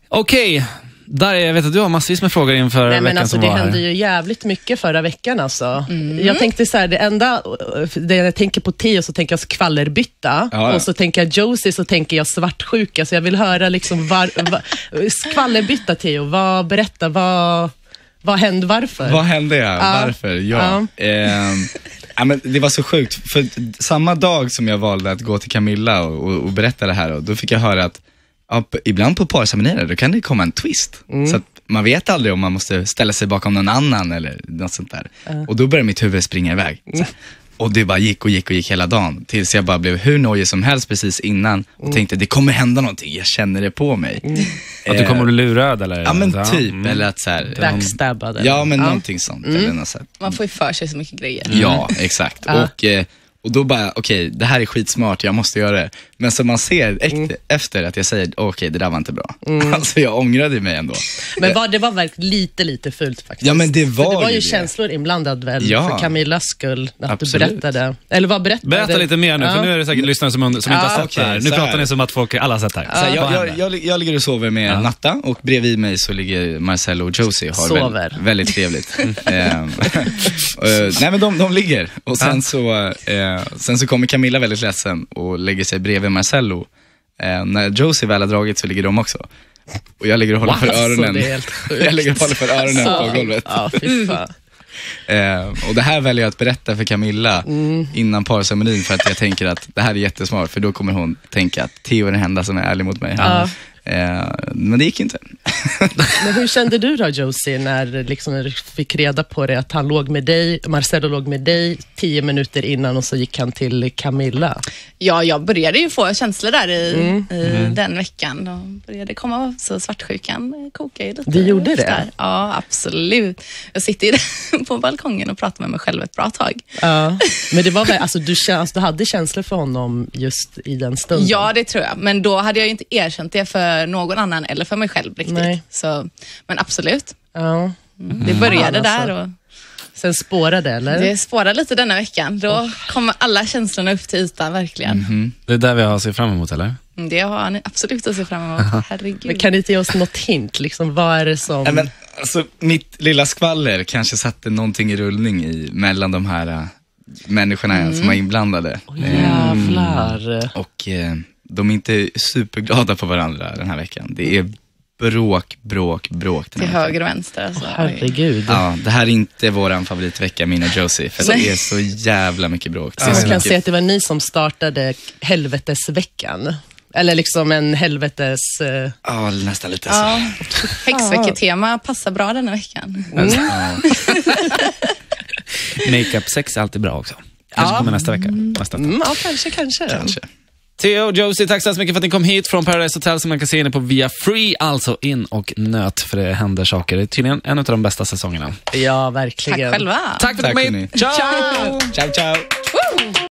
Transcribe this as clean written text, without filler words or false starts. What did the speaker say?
Okej. Där jag vet att du har massvis med frågor inför veckan men alltså, som det var hände ju jävligt mycket förra veckan alltså. Jag tänkte så här, det jag tänker på Theo så tänker jag skvallerbytta. Ja. Och så tänker jag Josie så tänker jag svartsjuka. Så jag vill höra liksom skvallerbytta Theo, vad hände, varför? Vad hände varför? Ja. Men det var så sjukt, för samma dag som jag valde att gå till Camilla och berätta det här, och då fick jag höra att ibland på parseminarier då kan det komma en twist. Så att man vet aldrig om man måste ställa sig bakom någon annan eller något sånt där. Och då började mitt huvud springa iväg. Och det bara gick hela dagen. Tills jag bara blev hur nojig som helst precis innan. Och tänkte, det kommer hända någonting. Jag känner det på mig. Att du kommer att bli lurad eller? Ja men typ, eller att så här, Backstabbad. ja men någonting sånt eller något sätt. Man får ju för sig så mycket grejer. Ja, exakt. Och då bara, okej, det här är skitsmart, jag måste göra det. Men så man ser efter att jag säger, okej, det där var inte bra. Alltså jag ångrade mig ändå. Men det var verkligen lite fult faktiskt. Ja, men det var ju det. känslor inblandad väl, Ja. för Camillas skull, att Absolut. du berättade. Eller vad berättade? Berätta lite mer nu, för nu är det säkert lyssnare som inte har sett det här. Nu så pratar här. ni som att folk alla har sett det här. Så jag ligger och sover med Natta, och bredvid mig så ligger Marcello och Josie. Sover. Väldigt trevligt. Nej men de ligger. Och sen så kommer Camilla väldigt ledsen och lägger sig bredvid Marcello. När Josie väl har dragit så ligger de också. Och jag ligger och håller för öronen. Det är helt sjukt. Jag ligger och håller för öronen på golvet. Ja, fy fan. Och det här väljer jag att berätta för Camilla innan parceremonin, för att jag tänker att det här är jättesmart, för då kommer hon tänka att Theo är den enda som är ärlig mot mig. Men det gick inte. Men hur kände du då, Josie, när liksom du fick reda på det, att han låg med dig, Marcello låg med dig 10 minuter innan och så gick han till Camilla? Ja, jag började ju få känslor där i den veckan. Då började komma, så svartsjukan kokade ju lite. Det gjorde det? Där. Ja, absolut. Jag sitter ju på balkongen och pratar med mig själv ett bra tag. Ja, men det var väl, alltså du hade känslor för honom just i den stunden? Ja, det tror jag. Men då hade jag ju inte erkänt det för någon annan eller för mig själv riktigt. Nej. Så, men absolut. Ja. Det började där och sen spårade, eller? det spårade lite denna veckan. Då kommer alla känslorna upp till ytan, verkligen. Det är där vi har att se fram emot, eller? Det har ni absolut att se fram emot. Herregud. Men kan ni inte ge oss något hint? Liksom, vad är det som... Nej, men, alltså, mitt lilla skvaller kanske satte någonting i rullning mellan de här människorna som var inblandade. Jävlar. Och de är inte superglada på varandra den här veckan. Det är bråk Till höger och vänster. Alltså. Herregud. Ja, det här är inte våran favoritvecka, min och Josie. För det är så jävla mycket bråk. Så man kan säga att det var ni som startade helvetesveckan. Eller liksom en helvetes... Ja, nästan lite så. Ja, häxvecketema passar bra denna veckan. Makeup sex är alltid bra också. Kanske kommer nästa vecka. Ja, kanske. Theo och Josie, tack så mycket för att ni kom hit från Paradise Hotel, som man kan se inne på via Free. Alltså in och nöt, för det händer saker. Det är tydligen en av de bästa säsongerna. Ja, verkligen. Tack själva. Tack för att ni kom hit. Ciao! Ciao, ciao.